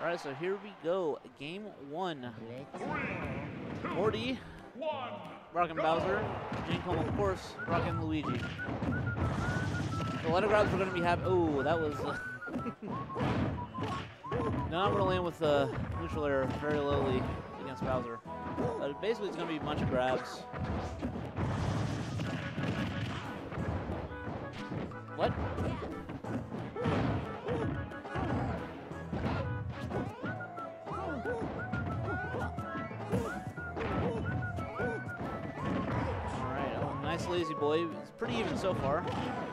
All right, so here we go. Game one. Morty, rocking Bowser. Jancom, of course, rocking Luigi. The letter grabs we're going to be happy. Oh, that was... Now I'm going to land with neutral air very lowly against Bowser. Basically, it's going to be a bunch of grabs. What? Alright, oh, nice lazy boy. It's pretty even so far.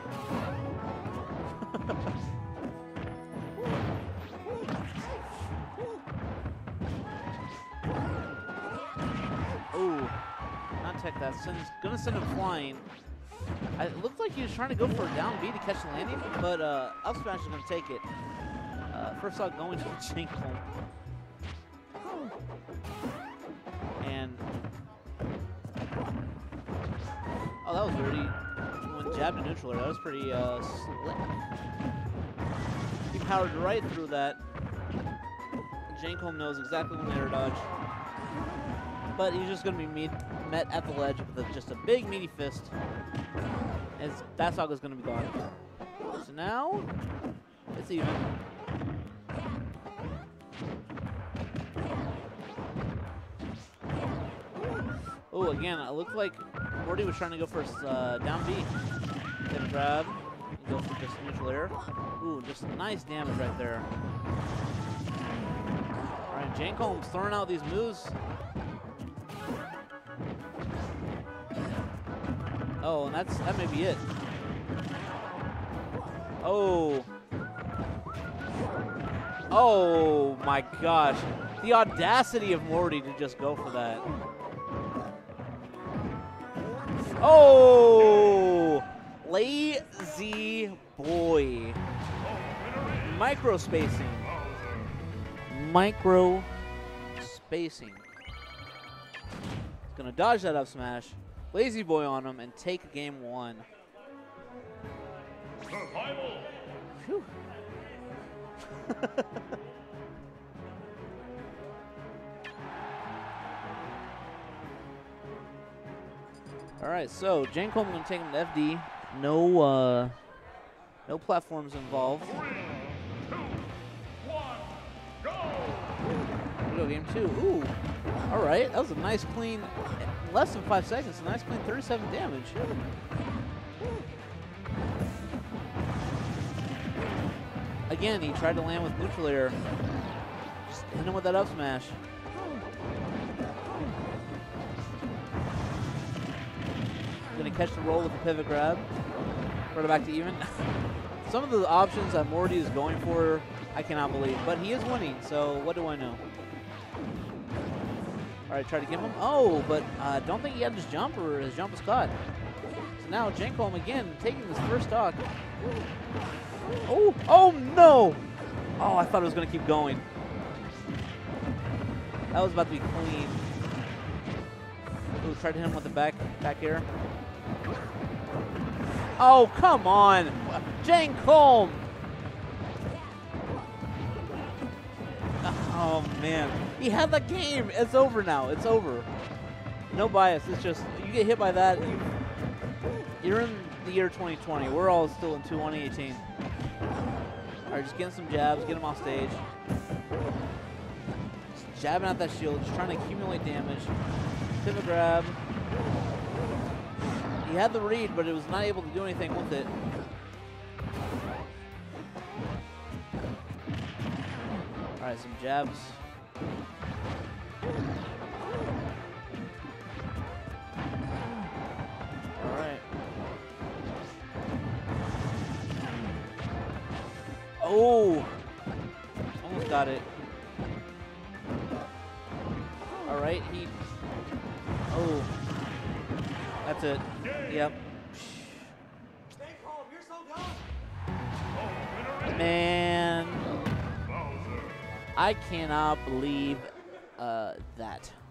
Oh, not tech that. Gonna send him flying. It looked like he was trying to go for a down B to catch the landing, but up smash is going to take it. First off, going to Jancom. And... oh, that was weird. He went jab to neutral air. That was pretty slick. He powered right through that. Jancom knows exactly when to air dodge. But he's just going to be met at the ledge with just a big meaty fist. And that Saga's going to be gone. So now, it's even. Oh, again, it looked like Morty was trying to go for down B. Get a grab, and go for just neutral air. Ooh, just nice damage right there. All right, Jancom's throwing out these moves. Oh, and that may be it. Oh. Oh my gosh. The audacity of Morty to just go for that. Oh! Lazy boy. Micro spacing. Micro spacing. He's gonna dodge that up smash. Lazy boy on him and take game one. Survival. Phew. All right, so Jancom gonna take him to FD. No platforms involved. 3, 2, 1, go! Here we go, game two. Ooh. All right, that was a nice clean. Less than 5 seconds, a nice clean 37 damage. Again, he tried to land with neutral air. Just hit him with that up smash. Gonna catch the roll with the pivot grab. Brought it back to even. Some of the options that Morty is going for, I cannot believe. But he is winning, so what do I know? All right, try to give him. Oh, but don't think he had his jump, or his jump was caught. So now Jancom again taking this first stock. Oh, oh no! Oh, I thought it was going to keep going. That was about to be clean. Ooh, tried to hit him with the back air. Oh, come on! Jancom! Oh, man. He had the game. It's over now. It's over. No bias. It's just, you get hit by that, you're in the year 2020. We're all still in 2018. All right, just getting some jabs, get him off stage. Just jabbing at that shield, just trying to accumulate damage. Pivot grab. He had the read, but it was not able to do anything with it. All right, some jabs. All right. Oh, almost got it. All right, oh, that's it. Yep. Stay calm, you're so done. Man. I cannot believe that.